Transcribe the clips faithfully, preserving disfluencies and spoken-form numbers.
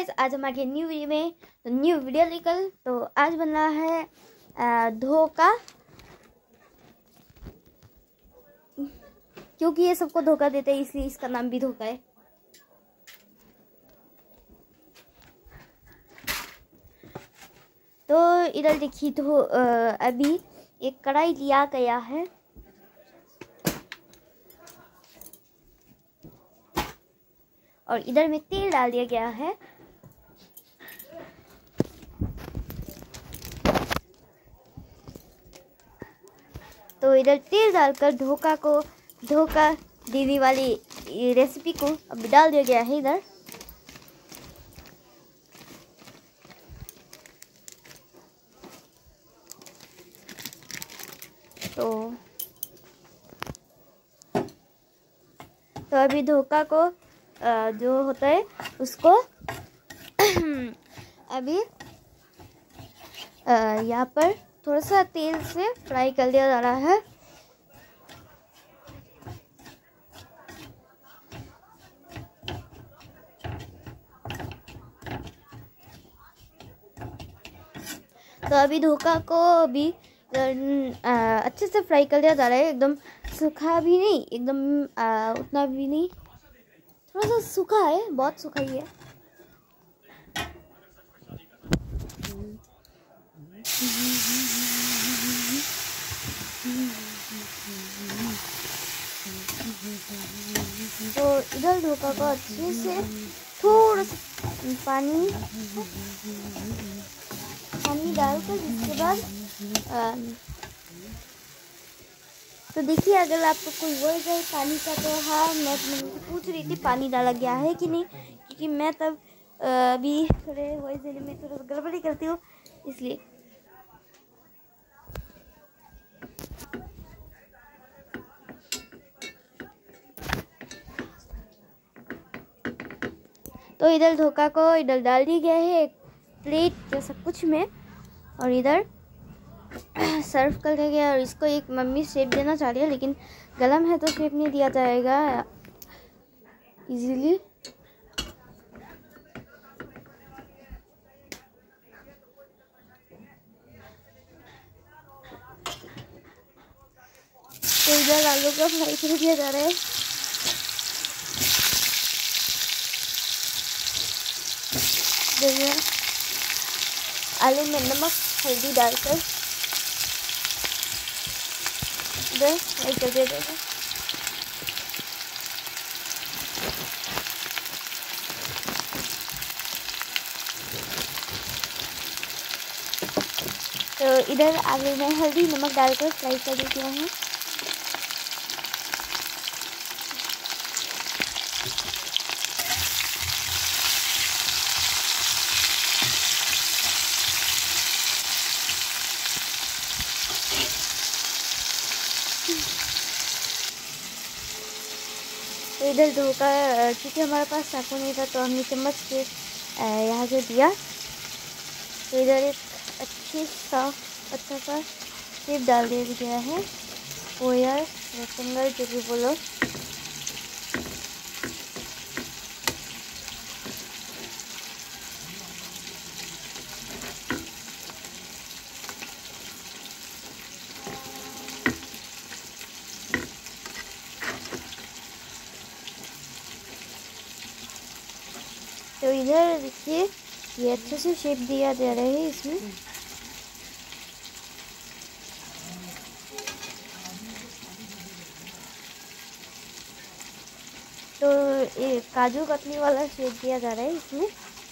Guys, आज हम आ गए न्यू वीडियो में। तो न्यू वीडियो लेकर तो आज बन रहा है धोखा, क्योंकि ये सबको धोखा देते हैं इसलिए इसका नाम भी धोखा है। तो इधर देखिए, तो अभी एक कढ़ाई लिया गया है और इधर में तेल डाल दिया गया है। तो इधर तेल डालकर धोखा को धोखा देने वाली रेसिपी को अब डाल दिया गया है इधर। तो तो अभी धोखा को जो होता है उसको अभी यहाँ पर थोड़ा सा तेल से फ्राई कर दिया जा रहा है। तो अभी धोखा को अभी अच्छे से फ्राई कर दिया जा रहा है, एकदम सूखा भी नहीं, एकदम उतना भी नहीं, थोड़ा सा सूखा है, बहुत सूखा ही है। तो इधर धोखा को अच्छे से थोड़ा सा पानी पानी डालकर जिसके बाद तो देखिए, अगर आपको कोई बोल जाए पानी का तो हाँ, मैं पूछ रही थी पानी डाला गया है कि नहीं, क्योंकि मैं तब अभी थोड़े वॉइस देने में थोड़ा गड़बड़ी करती हूँ इसलिए। तो इधर धोखा को इधर डाल दिया गया है एक प्लेट जैसा कुछ में और इधर सर्व कर दिया गया। और इसको एक मम्मी शेप देना चाह रही है, लेकिन गलम है तो शेप नहीं दिया जाएगा इजीली। तो इधर आलू का फ्राई कर दिया जा रहा है। आलू में नमक हल्दी डालकर इधर फ्राई कर दिया जाएगा। तो इधर आलू में हल्दी नमक डालकर फ्राई कर दिया है। तो इधर धोखा, क्योंकि हमारे पास चाकू नहीं था तो हमने चम्मच के यहाँ से दिया। तो इधर एक अच्छी सा अच्छा सा शेप डाल दिया गया है, स्क्वायर रेक्टेंगल जो भी बोलो। तो इधर देखिए, ये अच्छे से शेप दिया जा रहा है इसमें। तो ये काजू कतली वाला शेप दिया जा रहा है इसमें।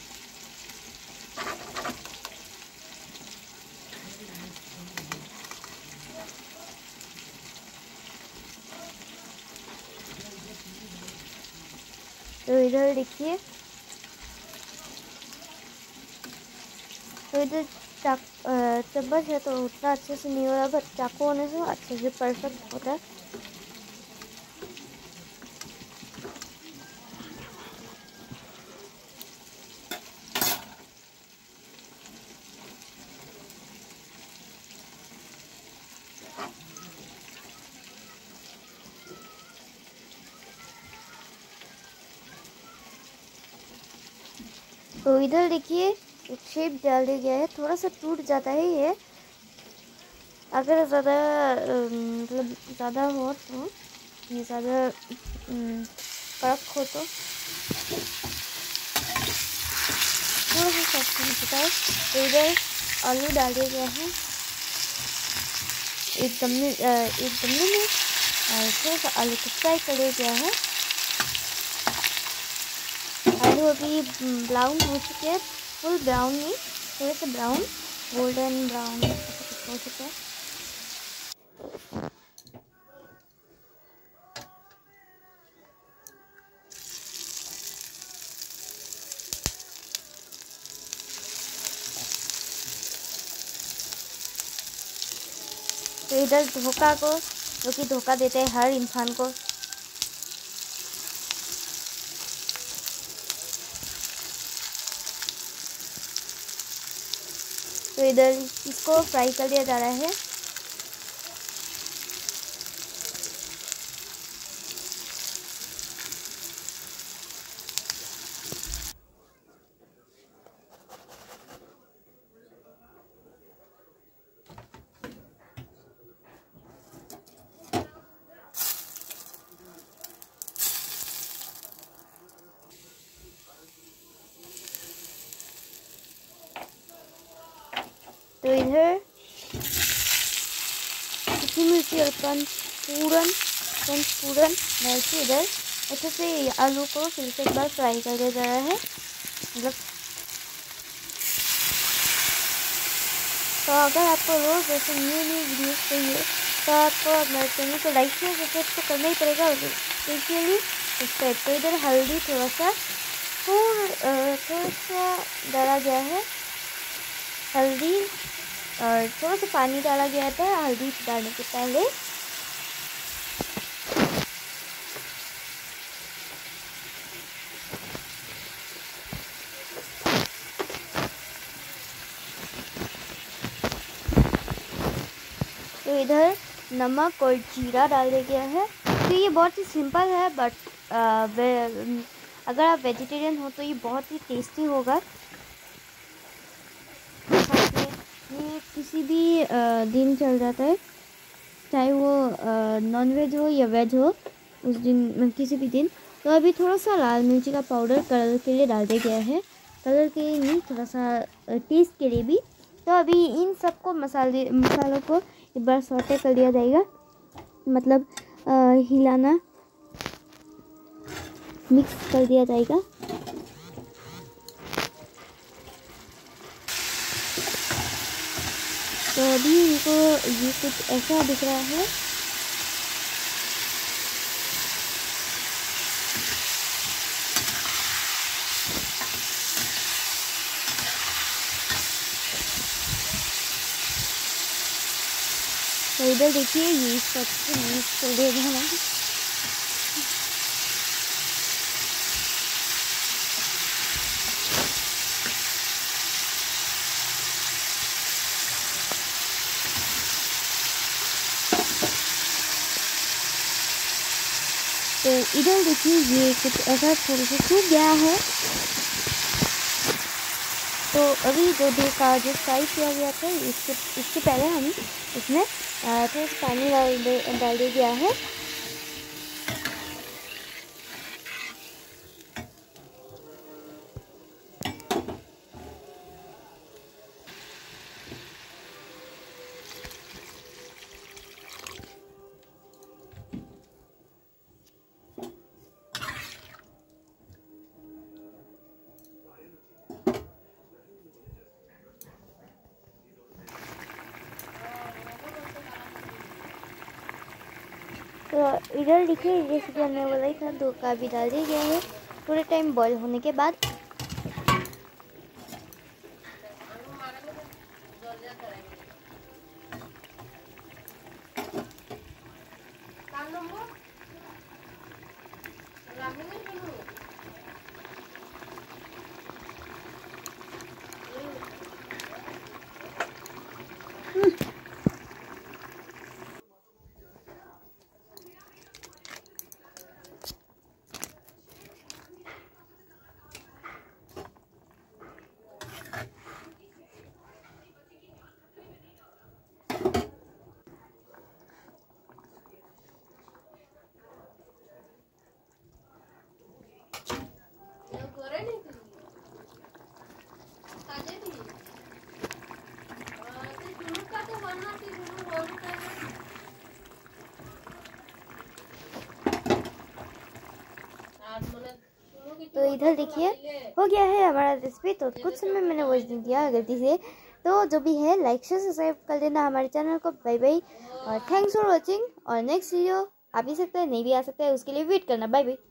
तो इधर देखिए, तो इधर चाक चम्मच है तो उतना अच्छे से नहीं हो रहा, बट चाकू होने से अच्छे से परफेक्ट होता है। तो इधर देखिए एक शेप डाल दिया गया है, थोड़ा सा टूट जाता है ये अगर ज़्यादा मतलब ज़्यादा हो तो, ये ज़्यादा कड़क हो तो थोड़ा सा सॉफ्ट हो चुका है। तो इधर आलू डाल दिया गया है एक गमले एक गमले में, और थोड़ा सा आलू को फ्राई कर दिया गया है। आलू अभी ब्राउन हो चुके हैं, फुल ब्राउन नहीं, थोड़े से ब्राउन, गोल्डन ब्राउन हो चुका है। तो इधर धोखा को, जो कि धोखा देते हैं हर इंसान को, तो इधर इसको फ्राई कर दिया जा रहा है। तो इधर सूखी मिर्ची और पंचफोड़न पंचफोड़न डाल के इधर अच्छे से आलू को फिर से एक बार फ्राई कर दिया जा रहा है। मतलब तो अगर आपको रोज़ ऐसे न्यू न्यू वीडियोस चाहिए तो आपको हमारे चैनल को लाइक शेयर सब्सक्राइब तो करना ही पड़ेगा, स्पेशली सब्सक्राइब। तो इधर हल्दी थोड़ा सा थोड़ा थोड़ा सा डाला गया है, हल्दी और थोड़ा सा पानी डाला गया था हल्दी डालने के पहले। तो इधर नमक और जीरा डाल दिया गया है। तो ये बहुत ही सिंपल है, बट अगर आप वेजिटेरियन हो तो ये बहुत ही टेस्टी होगा। ये किसी भी आ, दिन चल जाता है, चाहे वो नॉन वेज हो या वेज हो, उस दिन किसी भी दिन। तो अभी थोड़ा सा लाल मिर्ची का पाउडर कलर के लिए डाल दिया गया है, कलर के लिए नहीं, थोड़ा सा टेस्ट के लिए भी। तो अभी इन सबको मसाले मसालों को एक बार सौटे कर दिया जाएगा, मतलब आ, हिलाना मिक्स कर दिया जाएगा। तो अभी इनको ये कुछ ऐसा दिख रहा है। तो इधर देखिए ये सब मिक्स कर दिया गया है। तो इधर देखिए ये कुछ ऐसा थोड़ा सा सूख गया है। तो अभी जो धोखा जो फ्राई किया गया था, इसके इसके पहले हम इसमें थोड़ा सा पानी डाल दे डाल दिया गया है। तो इधर देखिए रेसिपी हमने वाला ही था, धोखा भी डाल दिया गया है थोड़े टाइम बॉईल होने के बाद। इधर देखिए हो गया है हमारा रेसिपी। तो कुछ समय मैंने वॉइस नहीं दिया गलती से, तो जो भी है लाइक शेयर सब्सक्राइब कर देना हमारे चैनल को। बाय बाय और थैंक्स फॉर वॉचिंग। और नेक्स्ट वीडियो आ भी सकता है, नहीं भी आ सकता है, उसके लिए वेट करना। Bye bye.